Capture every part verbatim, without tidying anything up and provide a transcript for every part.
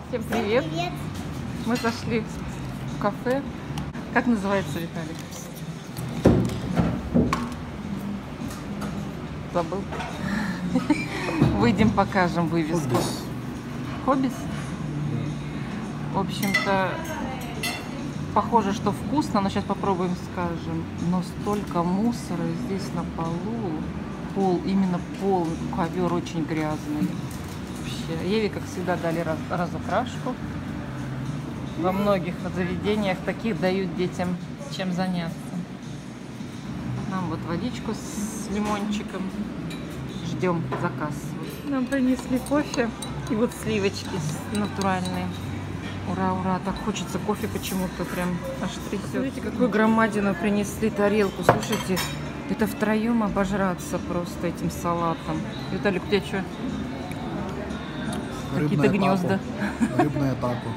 Всем привет. Привет. Мы зашли в кафе. Как называется, Виталик? Забыл. Выйдем, покажем вывеску. Хоббис. Хоббис? В общем-то, похоже, что вкусно, но сейчас попробуем, скажем. Но столько мусора здесь на полу. Пол, именно пол, ковер очень грязный. Вообще. Еве, как всегда, дали раз, разукрашку. Во многих заведениях таких дают детям чем заняться. Нам вот водичку с лимончиком. Ждем заказ. Нам принесли кофе и вот сливочки натуральные. Ура, ура, так хочется кофе почему-то прям аж трясет. Смотрите, какую громадину принесли тарелку. Слушайте, это втроем обожраться просто этим салатом. Виталик, у тебя что? Какие-то гнезда. Рыбная тако.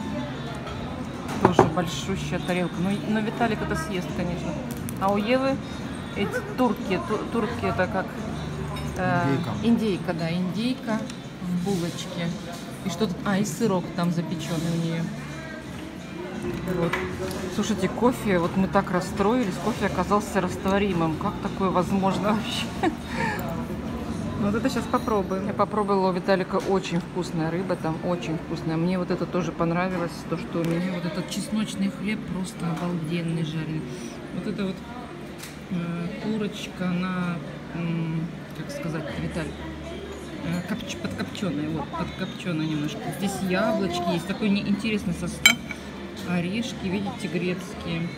Тоже большущая тарелка. Ну, но Виталик это съест, конечно. А у Евы эти турки. Ту, турки это как... Э, Индейка. Индейка, да, индейка в булочке. И что-то... А, и сырок там запеченный у нее. Вот. Слушайте, кофе, вот мы так расстроились, кофе оказался растворимым. Как такое возможно вообще? Вот это сейчас попробуем. Я попробовала у Виталика очень вкусная рыба, там очень вкусная. Мне вот это тоже понравилось, то, что у меня вот этот чесночный хлеб просто обалденный жареный. Вот это вот э, курочка, она, э, как сказать, Виталий, э, копч, подкопченая, вот, подкопченая немножко. Здесь яблочки, есть такой интересный состав. Орешки, видите, грецкие.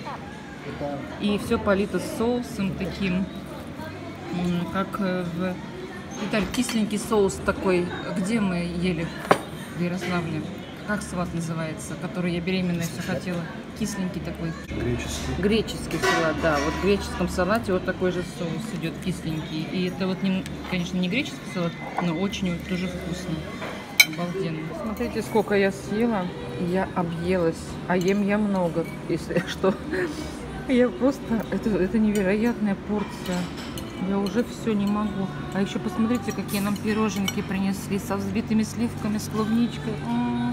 И все полито соусом таким, э, как в... Виталь, кисленький соус такой. Где мы ели в Ярославле? Как салат называется? Который я беременная все хотела. Кисленький такой. Греческий. Греческий салат, да. Вот в греческом салате вот такой же соус идет кисленький. И это вот, не, конечно, не греческий салат, но очень вот тоже вкусно. Обалденно. Смотрите, сколько я съела. Я объелась. А ем я много, если что. Я просто... Это, это невероятная порция. Я уже все не могу. А еще посмотрите, какие нам пироженки принесли со взбитыми сливками, с клубничкой. М-м-м.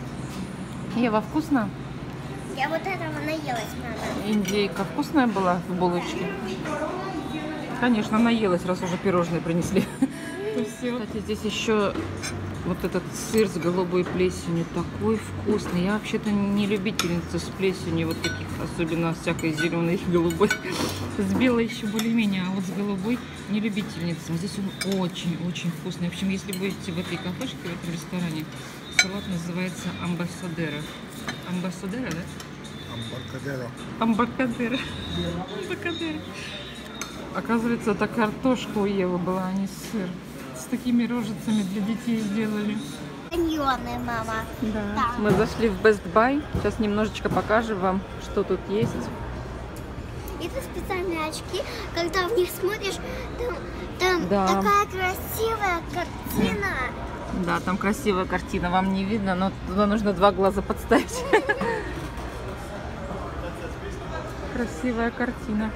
Ева, вкусно? Я вот этого наелась, мама. Индейка вкусная была в булочке? Конечно, наелась, раз уже пирожные принесли. Кстати, здесь еще вот этот сыр с голубой плесенью такой вкусный. Я вообще-то не любительница с плесенью вот таких, особенно всякой зеленой и голубой. С белой еще более-менее, а вот с голубой не любительница. Здесь он очень-очень вкусный. В общем, если будете в этой кафешке, в этом ресторане, салат называется амбассадера. Амбассадера, да? Амбаркадеро. Амбаркадера. Амбаркадера. Оказывается, это картошка у Евы была, а не сыр. С такими рожицами для детей сделали. Каньоны, мама. Да. Да. Мы зашли в Best Buy. Сейчас немножечко покажем вам, что тут есть. Это специальные очки, когда в них смотришь, там, там Да. такая красивая картина. Да, там красивая картина. Вам не видно, но туда нужно два глаза подставить. Красивая картина.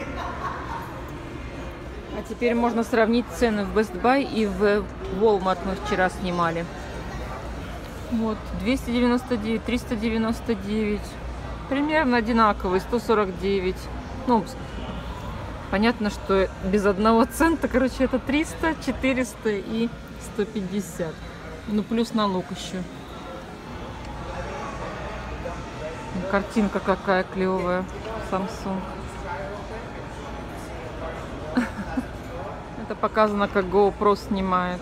А теперь можно сравнить цены в Best Buy и в Walmart мы вчера снимали. Вот, двести девяносто девять, триста девяносто девять. Примерно одинаковые, сто сорок девять. Ну, понятно, что без одного цента, короче, это триста, четыреста и сто пятьдесят. Ну, плюс налог еще. Картинка какая клевая. Samsung. Это показано, как GoPro снимает.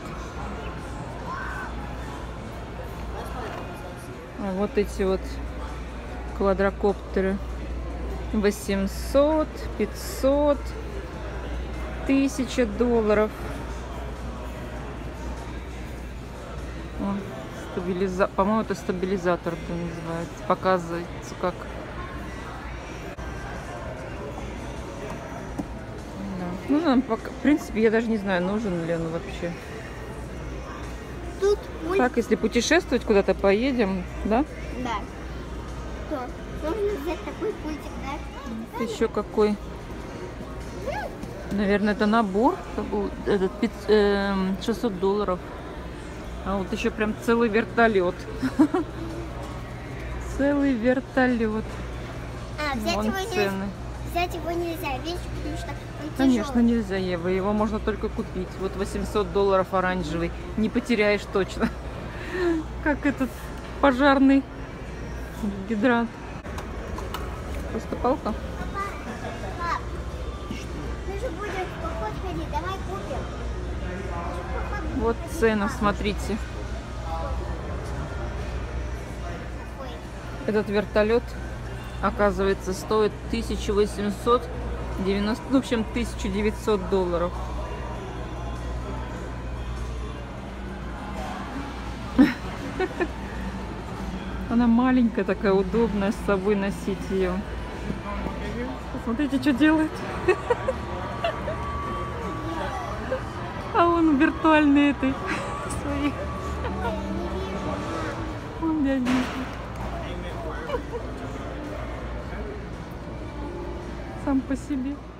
А вот эти вот квадрокоптеры. восемьсот, пятьсот, тысяча долларов. О, стабилиза... По-моему, это стабилизатор это называется. Показывается, как... Ну, нам пока, в принципе, я даже не знаю, нужен ли он вообще. Тут мульт. Так, если путешествовать куда-то поедем, да? Да. Что? Можно взять такой пультик, да? Еще какой? Наверное, это набор. Это был этот, шестьсот долларов. А вот еще прям целый вертолет. Целый вертолет. А, взять Вон его, не- цены. взять его нельзя, видишь, потому что он Конечно, тяжелый. нельзя, Ева. Его можно только купить. Вот восемьсот долларов оранжевый. Не потеряешь точно. Как этот пожарный гидрант. Просто палка. Пап, пап, мы же будем в поход ходить, давай купим. Мы же в поход будем Вот ходить, цену, пап. смотрите. Какой? Этот вертолет, оказывается, стоит тысяча восемьсот девяносто, ну, в общем, тысяча девятьсот долларов. Она маленькая, такая удобная, с собой носить ее. Посмотрите, что делает. А он виртуальный этой своей. Он дяденька. Сам по себе.